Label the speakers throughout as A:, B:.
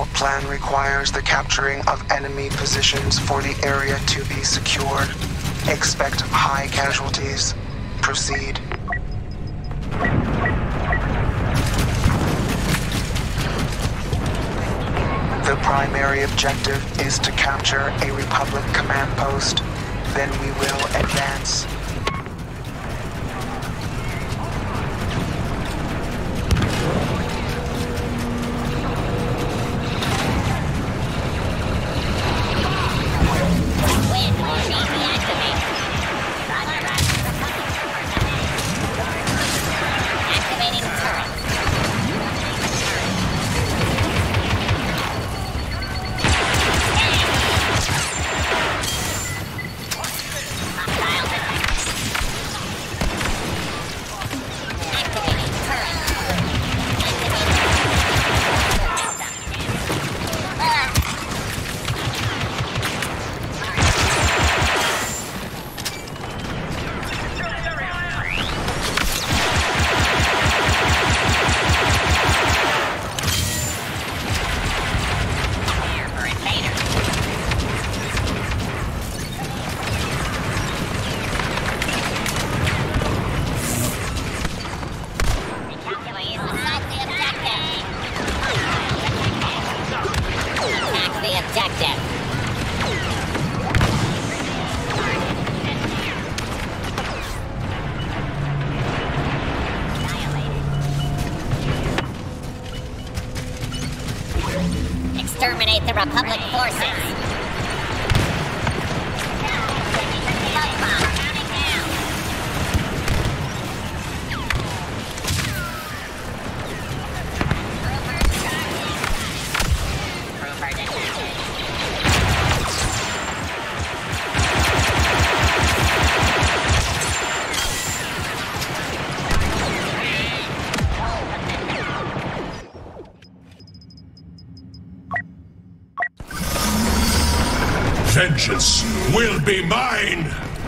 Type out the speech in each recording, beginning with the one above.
A: plan requires the capturing of enemy positions for the area to be secured. Expect high casualties. Proceed. The primary objective is to capture a Republic command post. Then we will advance.
B: Exterminate the Republic forces.
C: Vengeance will be mine!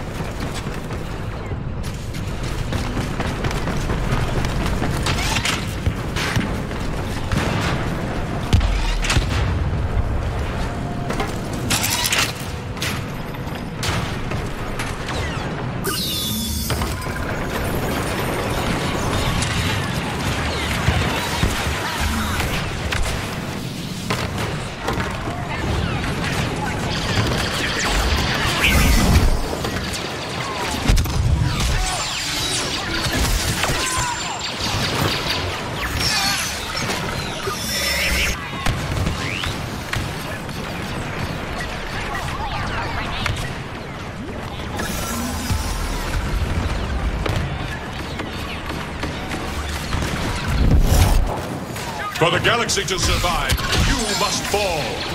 C: For the galaxy to survive, you must fall!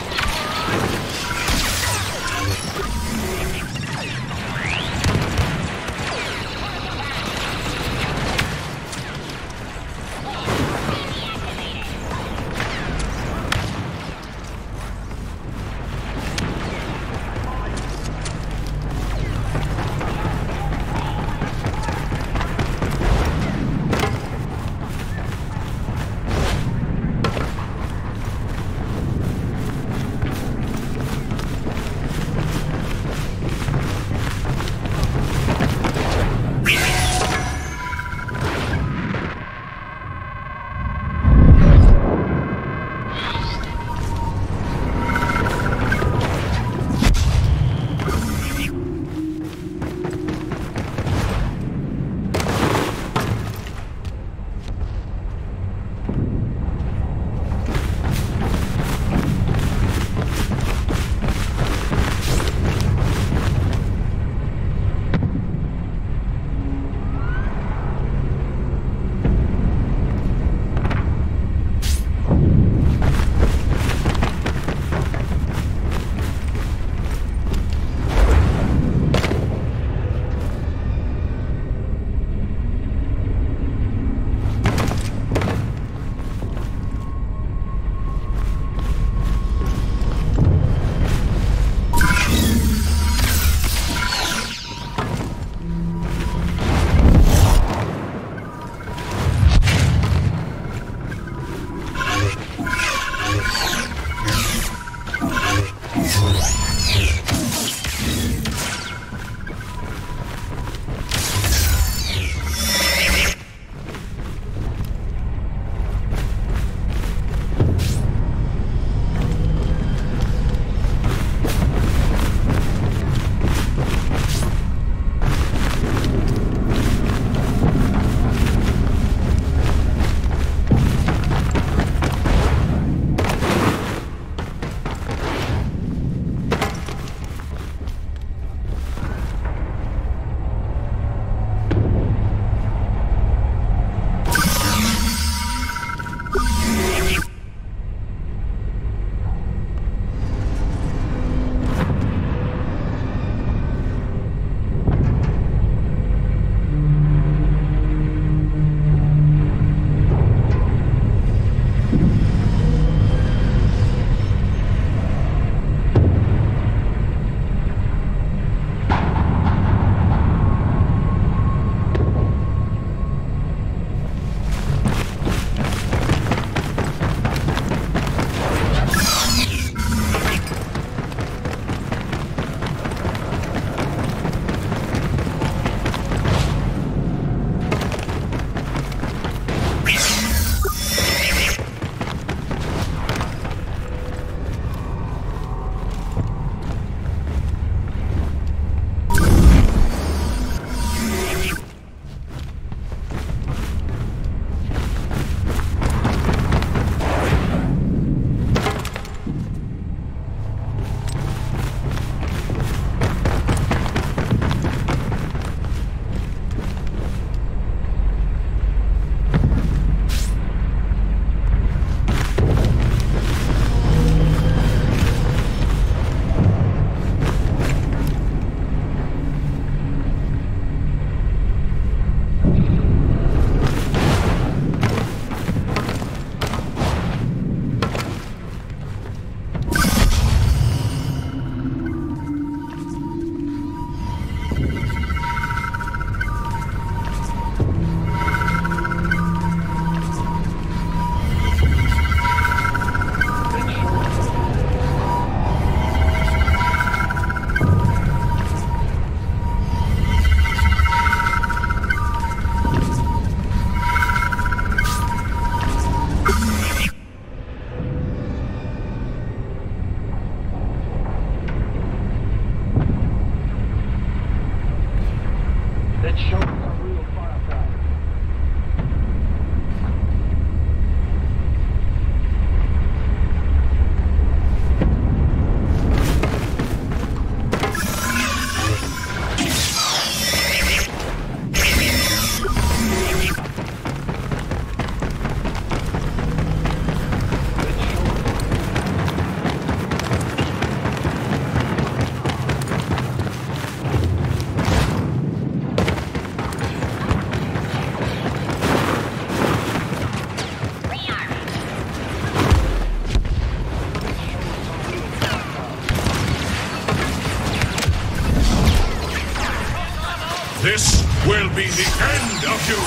C: This will be the end of you!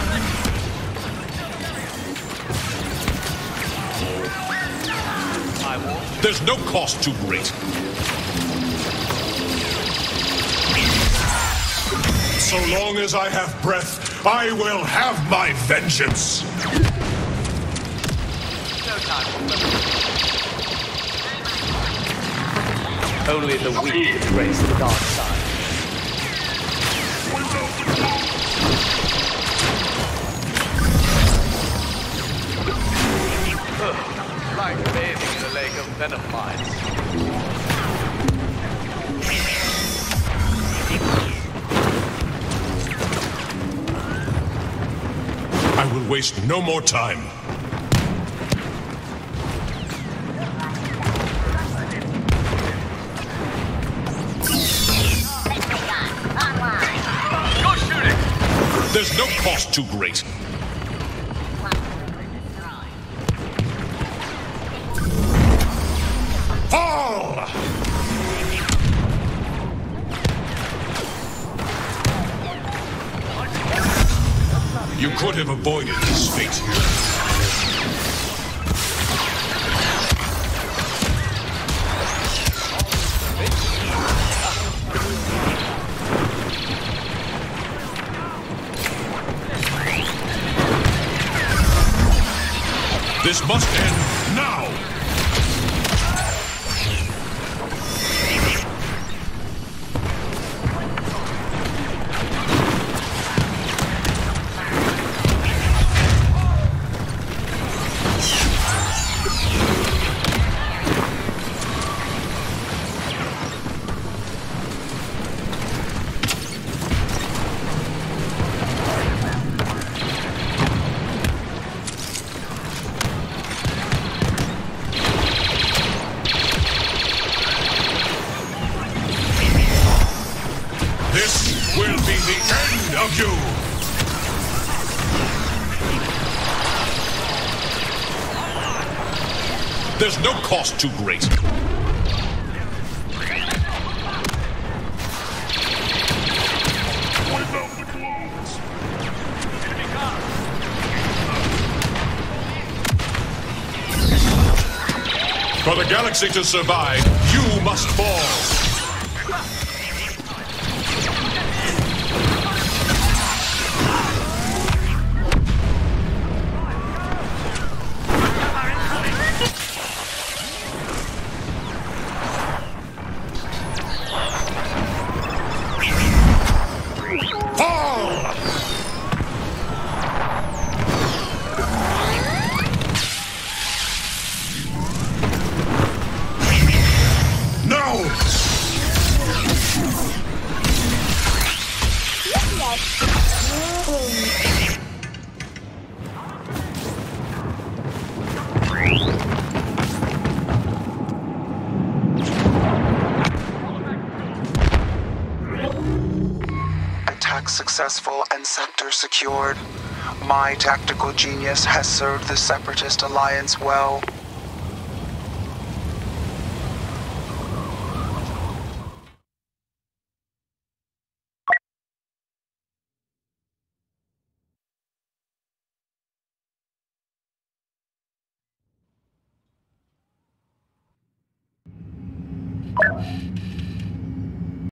C: There's no cost too great. So long as I have breath, I will have my vengeance!
B: No time for only the weak embrace the dark side. Like bathing in a lake of venom mines.
C: I will waste no more time.
B: Go shooting!
C: There's no cost too great. Fall! You could have avoided this fate. This must end now! This will be the end of you! There's no cost too great. For the galaxy to survive, you must fall!
A: Attack successful and sector secured. My tactical genius has served the Separatist Alliance well.